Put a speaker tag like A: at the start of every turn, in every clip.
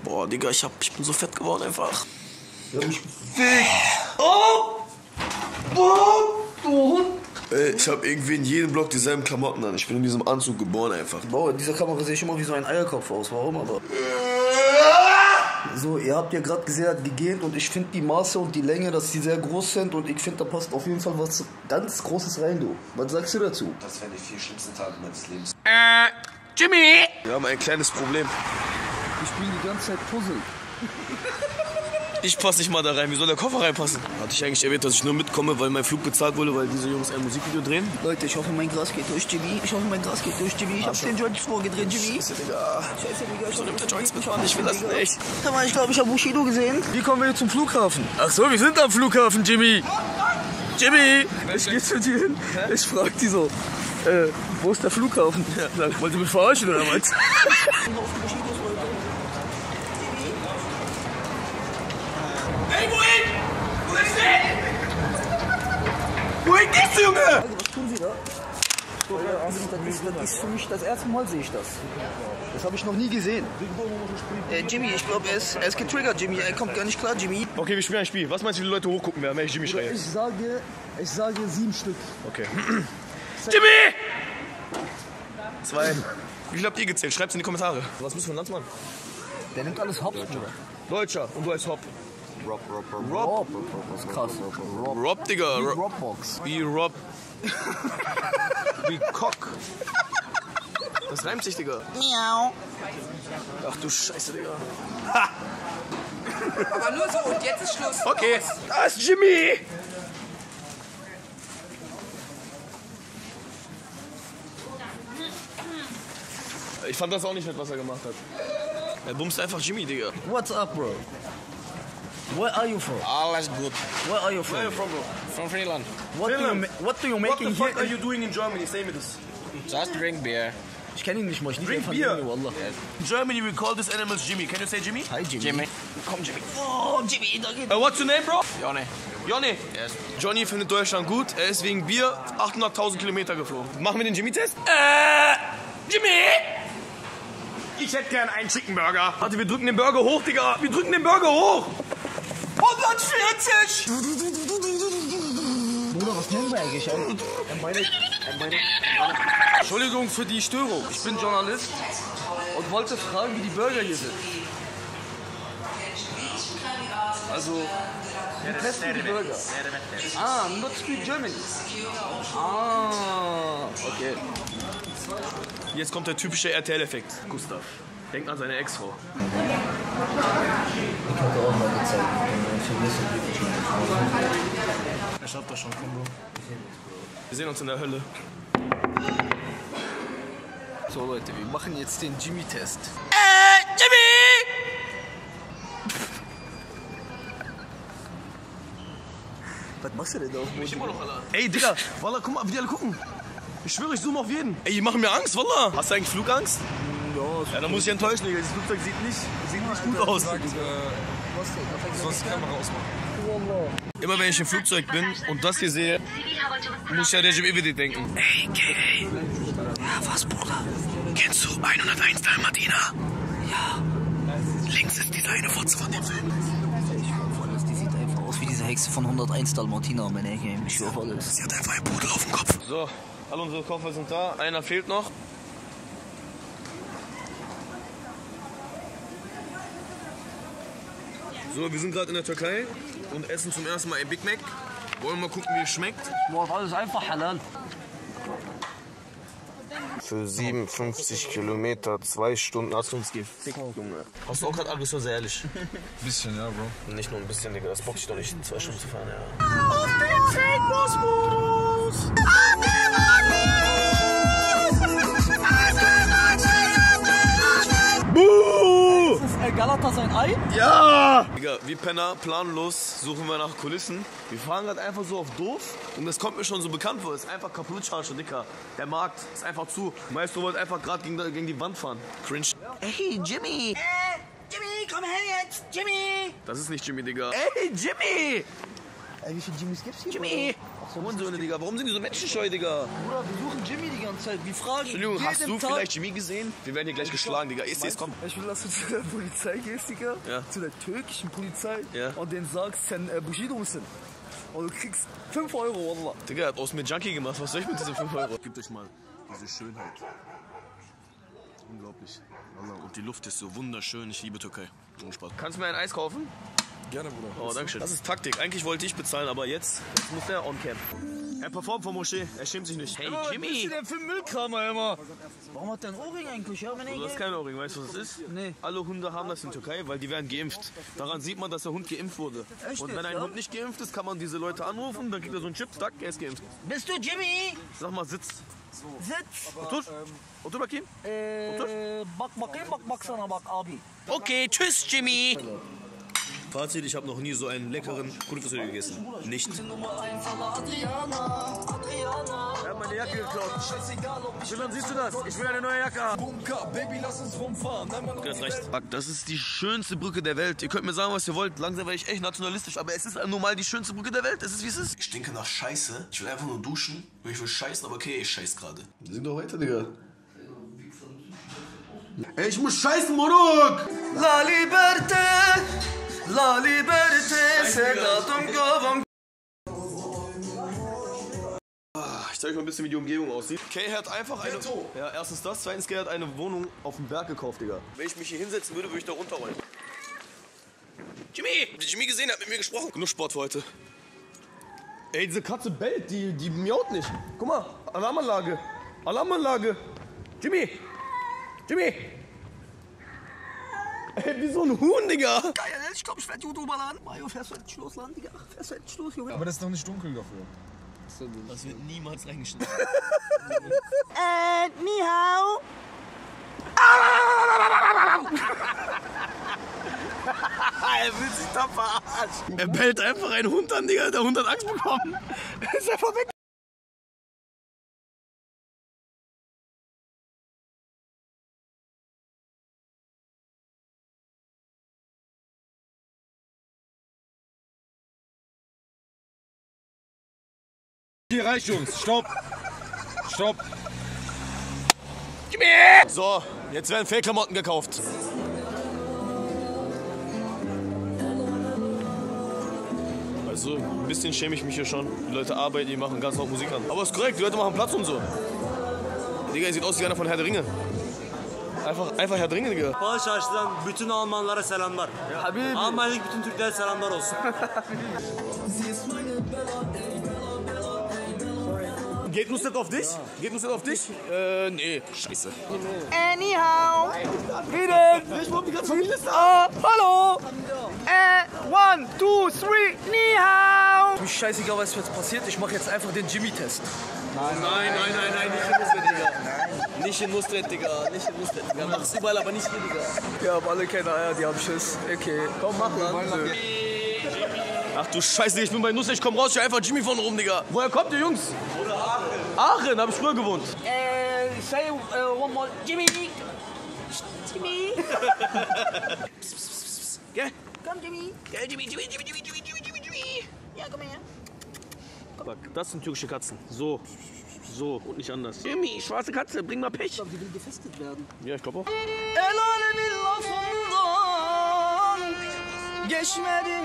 A: Boah, Digga, ich bin so fett geworden einfach.
B: Ich hab mich gefickt. Oh! Du Hund!
A: Ey, ich hab irgendwie in jedem Block dieselben Klamotten an. Ich bin in diesem Anzug geboren einfach.
B: Boah, in dieser Kamera sehe ich immer wie so ein Eierkopf aus. Warum aber? So, ihr habt ja gerade gesehen, er hat gegähnt und ich finde die Maße und die Länge, dass die sehr groß sind und ich finde, da passt auf jeden Fall was ganz Großes rein, du. Was sagst du dazu?
C: Das wären die 4 schlimmsten Tage meines Lebens.
A: Jimmy! Wir haben ein kleines Problem.
B: Ich spiele die ganze Zeit Puzzle.
A: Ich passe nicht mal da rein. Wie soll der Koffer reinpassen? Hatte ich eigentlich erwähnt, dass ich nur mitkomme, weil mein Flug bezahlt wurde, weil diese Jungs ein Musikvideo drehen?
B: Leute, ich hoffe, mein Gras geht durch, Jimmy. Ich hoffe, mein Gras geht durch, Jimmy. Ich hab's den Joints vorgedreht, Jimmy.
A: Scheiße, Digga.
B: Scheiße, Digga. Ich
A: soll mit der Joints mitfahren. Ich will das nicht.
B: Sag mal, ich glaube, ich habe Bushido gesehen.
A: Wie kommen wir jetzt zum Flughafen? Ach so, wir sind am Flughafen, Jimmy. Jimmy! Ich geh zu dir hin. Ich frag die so, wo ist der Flughafen? Ja. Wollt ihr mich verarschen oder was? Ey, wohin? Wohin gehst du, Junge?
B: Also, was tun Sie da? Das ist für mich das erste Mal sehe ich das. Das habe ich noch nie gesehen. Jimmy, ich glaube, er ist getriggert, Jimmy. Er kommt gar nicht klar, Jimmy.
A: Okay, wir spielen ein Spiel. Was meinst du, wie die Leute hochgucken werden, wenn ich Jimmy schreie?
B: Ich sage 7 Stück.
A: Okay. Jimmy! 2. Wie viel habt ihr gezählt? Schreibt's in die Kommentare. Was bist du für ein Landsmann?
B: Der nimmt alles Hops, Bruder.
A: Deutscher. Und du heißt Hop.
B: Rob. Das ist krass.
A: Rob, Digga.
B: Wie Robbox.
A: Wie Rob. Wie Cock. Das reimt sich, Digga.
D: Miau.
A: Ach du Scheiße, Digga.
D: Aber nur so und jetzt ist Schluss.
A: Okay. Da ist Jimmy. Ich fand das auch nicht nett, was er gemacht hat. Er bumst einfach Jimmy, Digga.
B: What's up, bro? Where are you from?
C: Alles gut.
B: Where are you from?
A: Where are you from, bro?
C: From Finland.
B: What do you making here?
A: you doing in Germany? Say me this.
C: Just drink beer.
B: Ich kenne ihn nicht mal. Ich
A: Drink
B: von
A: beer.
B: Jimmy, Wallah.
A: In Germany we call this animals Jimmy. Can you say Jimmy?
B: Hi, Jimmy.
C: Jimmy.
A: Komm, Jimmy.
B: Oh, Jimmy, da geht.
A: What's your name, bro?
C: Johnny.
A: Johnny.
C: Yes.
A: Johnny findet Deutschland gut. Er ist wegen Bier 800.000 Kilometer geflogen. Machen wir den Jimmy-Test? Jimmy! Ich hätte gern einen Chicken Burger. Warte, wir drücken den Burger hoch, Digga. Wir drücken den Burger hoch. 140!
B: Bruder, was nennen wir eigentlich?
A: Entschuldigung für die Störung. Ich bin Journalist und wollte fragen, wie die Burger hier sind. Also, wie testen die Burger? Ah, not speak German. Ah, okay. Jetzt kommt der typische RTL-Effekt. Gustav, denkt an seine Ex-Frau.
B: Ich hatte auch mal gezeigt.
A: Ich hab das schon, komm, Bro. Wir sehen uns in der Hölle.
B: So, Leute, wir machen jetzt den Jimmy-Test.
A: Jimmy!
B: Was machst du denn da auf dem Boden?
A: Ey, Digga, Wallah, guck mal, wie die alle gucken. Ich schwöre, ich zoome auf jeden. Ey, die machen mir Angst, Wallah. Hast du eigentlich Flugangst? Ja, dann muss ich enttäuschen, Digga. Dieses Flugzeug sieht nicht gut aus.
C: Sonst die Kamera ausmachen.
A: Immer wenn ich im Flugzeug bin und das hier sehe, muss ich ja Recep İvedik denken. Ey, Kay.
B: Ja, was, Bruder?
A: Kennst du 101 Dalmatiner?
B: Ja.
A: Links ist diese eine Fotze von dem Film.
B: Die sieht einfach aus wie diese Hexe von 101 Dalmatiner, meine Ecke. Ich schwör alles.
A: Sie hat einfach einen Pudel auf dem Kopf. So, alle unsere Koffer sind da. Einer fehlt noch. So, wir sind gerade in der Türkei und essen zum ersten Mal ein Big Mac. Wollen wir mal gucken, wie es schmeckt.
B: Boah, alles einfach halal.
A: Für 57 Kilometer, 2 Stunden hast du uns gefickt, Junge. Hast du auch gerade Aggression, sehr ehrlich?
C: Bisschen, ja, Bro.
A: Nicht nur ein bisschen, Digga. Das bockt dich doch nicht, 2 Stunden zu fahren, ja. Auf den Fake-Boss-Modus! Buh!
B: Ist Galata sein Ei?
A: Ja! Digga, wie Penner, planlos, suchen wir nach Kulissen. Wir fahren gerade einfach so auf doof und das kommt mir schon so bekannt vor. Es ist einfach Kaputscharge, Dicker. Der Markt ist einfach zu. Maestro wollte einfach gerade gegen die Wand fahren. Cringe.
B: Ey, Jimmy!
D: Jimmy, komm her jetzt! Jimmy!
A: Das ist nicht Jimmy, Digga.
B: Ey, Jimmy! Ey, wie viele Jimmys gibt's hier?
A: Jimmy! Hundsöhne, Digga. Warum sind die so menschenscheu, Digga?
B: Bruder, wir suchen Jimmy die ganze Zeit. Wir fragen
A: Entschuldigung, hast du
B: Tag.
A: vielleicht Jimmy gesehen? Wir werden hier gleich geschlagen, Digga. Komm.
B: Ich will, dass du zu der Polizei gehst, Digga.
A: Ja.
B: Zu der türkischen Polizei.
A: Ja.
B: Und denen sagst, sen Bushido müssen. Und du kriegst 5 Euro, Wallah.
A: Digga, hat aus mir Junkie gemacht. Was soll ich mit diesen 5 Euro? Gebt euch mal diese Schönheit. Unglaublich. Und die Luft ist so wunderschön. Ich liebe Türkei. Spaß. Kannst du mir ein Eis kaufen?
C: Gerne, Bruder.
A: Oh, danke schön. Das ist Taktik. Eigentlich wollte ich bezahlen, aber jetzt muss der on-cam. Er performt vor Moschee. Er schämt sich nicht. Hey,
B: Was
A: Jimmy!
B: bist du denn für ein Müllkramer immer? Warum hat der einen Ohrring eigentlich? Ja,
A: Du hast keinen Ohrring, weißt du, was das ist?
B: Nee.
A: Alle Hunde haben das in Türkei, weil die werden geimpft. Daran sieht man, dass der Hund geimpft wurde.
B: Echt
A: Und wenn
B: jetzt,
A: ein
B: ja?
A: Hund nicht geimpft ist, kann man diese Leute anrufen, dann kriegt er so einen Chip, zack, er ist geimpft.
B: Bist du Jimmy?
A: Sag mal, sitz.
B: Sitz.
A: Otur bakayım.
B: Bak sana bak abi.
A: Okay, tschüss, Jimmy. Fazit, ich habe noch nie so einen leckeren Kugelfriseur gegessen. Nicht. Er hat meine Jacke geklaut. Dann siehst du das? Ich will eine neue Jacke haben.
C: Baby, lass uns rumfahren.
A: Okay, das reicht. Das ist die schönste Brücke der Welt. Ihr könnt mir sagen, was ihr wollt. Langsam werde ich echt nationalistisch, aber es ist nun mal die schönste Brücke der Welt. Es ist, wie es ist. Ich stinke nach Scheiße. Ich will einfach nur duschen. Ich will scheißen, aber okay, ich scheiß gerade. Sing doch weiter, Digga. Ey, ich muss scheißen, Moruk!
B: La Liberté, La Liberté, Sedatum Govam.
A: Ich zeige euch mal ein bisschen, wie die Umgebung aussieht. Kay hat einfach eine... Ja, erstens das. Zweitens, Kay hat eine Wohnung auf dem Berg gekauft, Digga. Wenn ich mich hier hinsetzen würde, würde ich da runterrollen. Jimmy! Habt ihr Jimmy gesehen? Er hat mit mir gesprochen. Genug Sport für heute. Ey, diese Katze bellt. Die miaut nicht. Guck mal. Alarmanlage. Alarmanlage. Jimmy! Jimmy! Ey, wie so ein Huhn, Digga.
B: Geil, ich glaube, ich werde YouTuber laden. Mario, fährst du endlich los, laden, Digga? Fährst du endlich los, Junge?
C: Aber das ist noch nicht dunkel dafür.
A: Das wird niemals reingeschnitten.
B: Ni hao.
A: Er will sich da verarschen. Er bellt einfach einen Hund an, Digga. Der Hund hat Angst bekommen. Er ist einfach weg.
C: Hier reicht, Jungs. Stopp. Stopp.
A: So, jetzt werden Fake-Klamotten gekauft. Also, ein bisschen schäme ich mich hier schon. Die Leute arbeiten, die machen ganz laut Musik an. Aber ist korrekt, die Leute machen Platz und so. Digga, sieht aus wie einer von Herr der Ringe. Einfach Herr der Ringe, Digga.
D: Paşa Çarşı'dan bütün Almanlara selamlar. Almanya'daki bütün Türklere selamlar olsun.
A: Geht Nusret auf dich? Geht Nusret auf dich? Nee. Scheiße.
B: Anyhow. Wie denn?
A: Ich wollte die ganze Liste.
B: Hallo. 1, 2, 3, ni hao. Mir scheißegal, was jetzt passiert. Ich mache jetzt einfach den Jimmy-Test.
A: Nein, nicht in Nusret, Digga. Nicht in Nusret, Digga. Nicht in Nusret, Digga. Mach's überall, aber nicht hier, Digga.
B: Wir haben alle keine Eier, die haben Schiss. Okay, komm, mach mal.
A: Ach du Scheiße, ich bin bei Nusret, ich komm raus, ich einfach Jimmy von rum, Digga. Woher kommt ihr, Jungs? Oder Aachen. Aachen, hab ich früher gewohnt.
B: Say one more. Jimmy. Jimmy.
A: Gell?
B: Komm, Jimmy.
A: Gell, Jimmy.
B: Ja, komm her.
A: Das sind türkische Katzen. So und nicht anders. Jimmy, schwarze Katze, bring mal Pech.
B: Die will gefestigt werden.
A: Ja, ich glaube auch.
B: El alemin lafından geçmedim,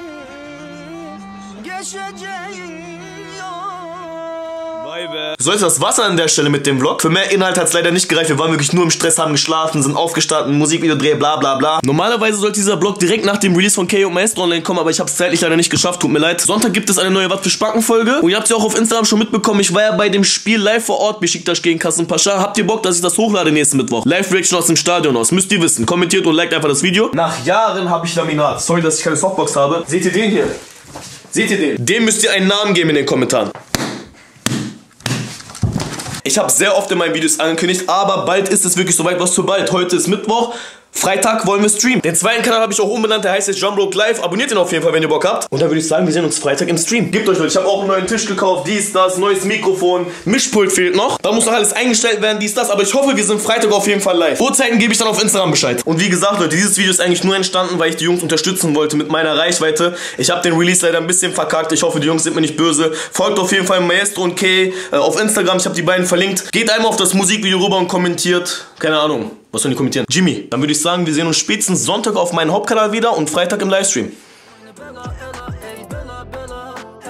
B: geçeceğim ya.
A: So ist das Wasser an der Stelle mit dem Vlog. Für mehr Inhalt hat es leider nicht gereicht. Wir waren wirklich nur im Stress, haben geschlafen, sind aufgestanden, Musikvideo drehen, bla bla bla. Normalerweise sollte dieser Vlog direkt nach dem Release von Kay und Maestro online kommen, aber ich habe es zeitlich leider nicht geschafft, tut mir leid. Sonntag gibt es eine neue Was für Spacken Folge. Und ihr habt sie auch auf Instagram schon mitbekommen. Ich war ja bei dem Spiel live vor Ort, Besiktas gegen Kasımpaşa. Habt ihr Bock, dass ich das hochlade nächsten Mittwoch? Live-Reaction aus dem Stadion aus. Müsst ihr wissen. Kommentiert und liked einfach das Video. Nach Jahren habe ich Laminat. Sorry, dass ich keine Softbox habe. Seht ihr den hier? Seht ihr den? Dem müsst ihr einen Namen geben in den Kommentaren. Ich habe sehr oft in meinen Videos angekündigt, aber bald ist es wirklich soweit. Was für bald? Heute ist Mittwoch. Freitag wollen wir streamen. Den zweiten Kanal habe ich auch umbenannt, der heißt jetzt Jumbrook Live. Abonniert ihn auf jeden Fall, wenn ihr Bock habt. Und dann würde ich sagen, wir sehen uns Freitag im Stream. Gebt euch Leute, ich habe auch einen neuen Tisch gekauft, dies, das, neues Mikrofon, Mischpult fehlt noch. Da muss noch alles eingestellt werden, dies, das. Aber ich hoffe, wir sind Freitag auf jeden Fall live. Uhrzeiten gebe ich dann auf Instagram Bescheid. Und wie gesagt, Leute, dieses Video ist eigentlich nur entstanden, weil ich die Jungs unterstützen wollte mit meiner Reichweite. Ich habe den Release leider ein bisschen verkackt. Ich hoffe, die Jungs sind mir nicht böse. Folgt auf jeden Fall Maestro und Kay auf Instagram. Ich habe die beiden verlinkt. Geht einmal auf das Musikvideo rüber und kommentiert. Keine Ahnung. Was sollen die kommentieren? Jimmy. Dann würde ich sagen, wir sehen uns spätestens Sonntag auf meinem Hauptkanal wieder und Freitag im Livestream.